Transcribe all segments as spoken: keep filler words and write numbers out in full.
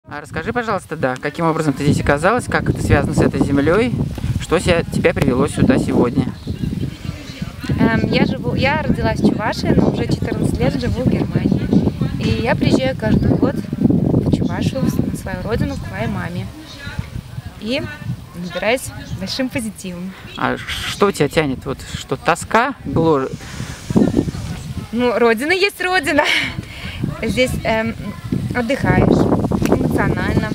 А расскажи, пожалуйста, да, каким образом ты здесь оказалась, как это связано с этой землей, что тебя привело сюда сегодня? Эм, я живу, я родилась в Чувашии, но уже четырнадцать лет живу в Германии. И я приезжаю каждый год в Чувашию, на свою родину, к моей маме. И набираюсь большим позитивом. А что тебя тянет? Вот что, тоска гложет? Ну, родина есть родина. Здесь эм, отдыхаешь эмоционально,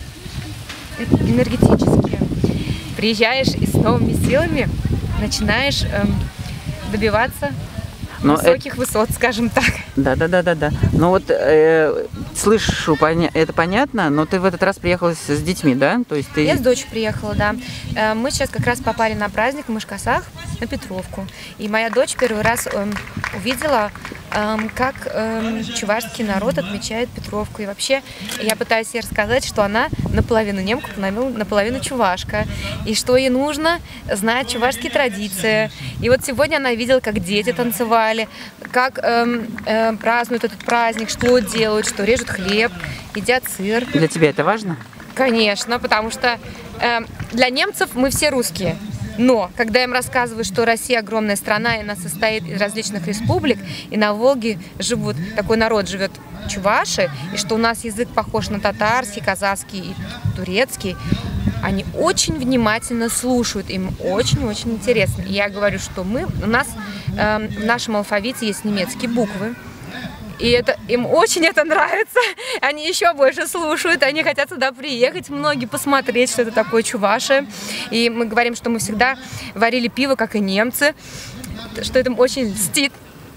энергетически. Приезжаешь и с новыми силами начинаешь эм, добиваться Но высоких это... высот, скажем так. Да, да, да, да, да. Ну вот э, слышу, поня... это понятно, но ты в этот раз приехала с, с детьми, да? То есть ты... Я с дочерью приехала, да. Э, мы сейчас как раз попали на праздник в Мышкасах, на Петровку. И моя дочь первый раз э, увидела, э, как э, чувашский народ отмечает Петровку. И вообще я пытаюсь ей рассказать, что она наполовину немка, наполовину чувашка. И что ей нужно знать чувашские традиции. И вот сегодня она видела, как дети танцевали, как э, э, празднуют этот праздник, что делают, что режут хлеб, едят сыр. Для тебя это важно? Конечно, потому что э, для немцев мы все русские. Но когда им рассказывают, что Россия огромная страна, и она состоит из различных республик, и на Волге живут, такой народ живет чуваши, и что у нас язык похож на татарский, казахский и турецкий, они очень внимательно слушают, им очень-очень интересно. И я говорю, что мы, у нас э, в нашем алфавите есть немецкие буквы. И это, им очень это нравится, они еще больше слушают, они хотят сюда приехать, многие посмотреть, что это такое Чувашия. И мы говорим, что мы всегда варили пиво, как и немцы, что это очень льстит.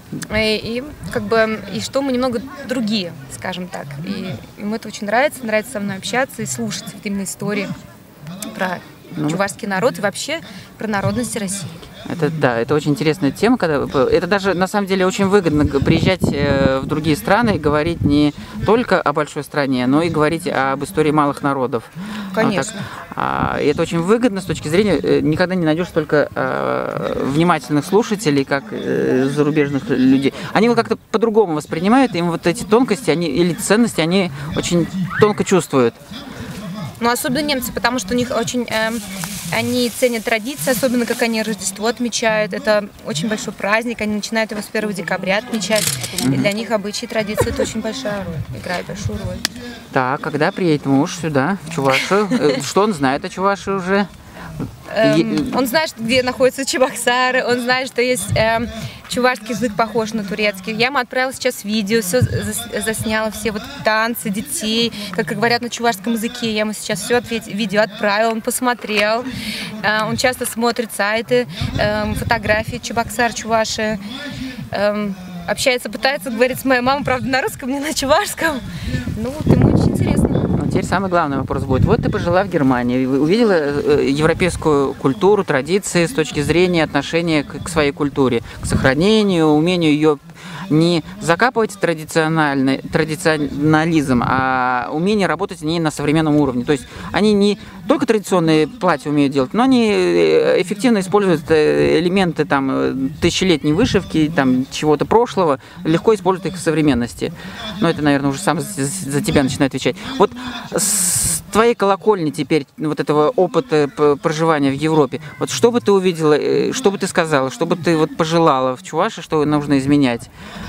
И, и, как бы, и что мы немного другие, скажем так. И им это очень нравится, нравится со мной общаться и слушать вот именно истории про ну, чувашский народ и вообще про народности России. Это да, это очень интересная тема, когда это даже на самом деле очень выгодно приезжать в другие страны и говорить не только о большой стране, но и говорить об истории малых народов. Конечно. А, и это очень выгодно с точки зрения, никогда не найдешь столько а, внимательных слушателей, как а, зарубежных людей. Они его как-то по-другому воспринимают, им вот эти тонкости, они или ценности, они очень тонко чувствуют. Ну, особенно немцы, потому что у них очень, э, они ценят традиции, особенно как они Рождество отмечают. Это очень большой праздник, они начинают его с первого декабря отмечать. Mm-hmm. И для них обычаи и традиции это очень большая роль, играет большую роль. Так, когда приедет муж сюда, в Чувашию, что он знает о Чувашии уже? Эм, он знает, где находятся Чебоксары, он знает, что есть эм, чувашский язык похож на турецкий. Я ему отправила сейчас видео, все засняла, все вот танцы детей, как говорят на чувашском языке. Я ему сейчас все ответ, видео отправила, он посмотрел. Э, он часто смотрит сайты, э, фотографии Чебоксар, Чуваши. Э, общается, пытается говорить с моей мамой, правда, на русском, не на чувашском. Ну вот, ему очень интересно. Теперь самый главный вопрос будет. Вот ты пожила в Германии, увидела европейскую культуру, традиции с точки зрения отношения к своей культуре, к сохранению, умению ее не закапывать в традициональный, традиционализм, а умение работать с ней на современном уровне. То есть они не только традиционные платья умеют делать, но они эффективно используют элементы там, тысячелетней вышивки, там, чего-то прошлого, легко используют их в современности. Но это, наверное, уже сам за, за тебя начинаю отвечать. Вот с твоей колокольни теперь, вот этого опыта проживания в Европе, вот что бы ты увидела, что бы ты сказала, что бы ты вот пожелала в Чувашии, что нужно изменять?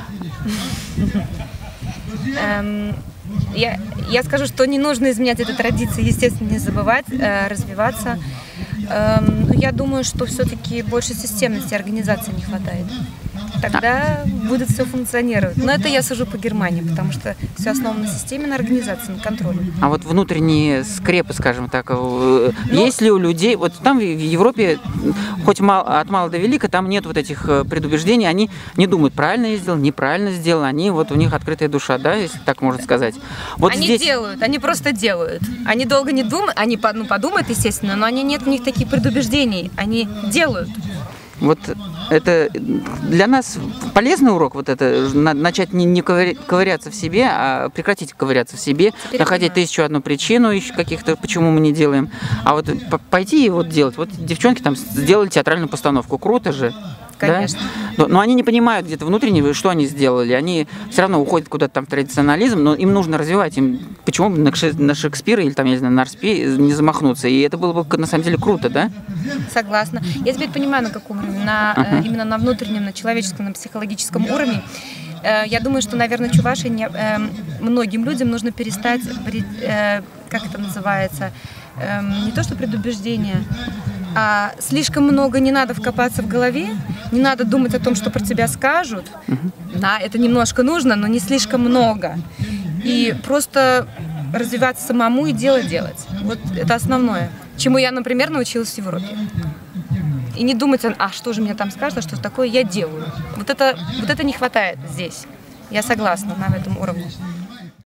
Эм, я, я скажу, что не нужно изменять эту традицию, естественно, не забывать, э, развиваться. Эм, я думаю, что все-таки больше системности организации не хватает. Тогда будет все функционировать. Но это я сужу по Германии, потому что все основано на системе, на организации, на контроле. А вот внутренние скрепы, скажем так, ну, есть ли у людей, вот там в Европе, хоть мал, от мала до велика, там нет вот этих предубеждений, они не думают, правильно я сделал, неправильно сделал, они вот у них открытая душа, да, если так можно сказать. Вот они здесь... делают, они просто делают. Они долго не думают, они ну, подумают, естественно, но они нет у них таких предубеждений, они делают. Вот это для нас полезный урок, вот это, начать не, не ковыряться в себе, а прекратить ковыряться в себе, Теперь находить понимаю. тысячу одну причину еще каких-то, почему мы не делаем, а вот пойти и вот делать. Вот девчонки там сделали театральную постановку, круто же. конечно. Да? Но, но они не понимают где-то внутренне, что они сделали. Они все равно уходят куда-то там в традиционализм, но им нужно развивать. Им, почему бы на Кше- на Шекспира или там, я не знаю, на Арспи не замахнуться? И это было бы на самом деле круто, да? Согласна. Я теперь понимаю, на каком уровне. На, Uh-huh. э, именно на внутреннем, на человеческом, на психологическом уровне. Э, я думаю, что, наверное, Чувашии не, э, многим людям нужно перестать, э, как это называется, э, не то что предубеждение, а слишком много не надо вкопаться в голове, не надо думать о том, что про тебя скажут. Uh-huh. Да, это немножко нужно, но не слишком много. И просто развиваться самому и дело делать. Вот это основное, чему я, например, научилась в Европе. И не думать, а что же мне там скажут, а что такое я делаю. Вот это, вот это не хватает здесь. Я согласна на этом уровне.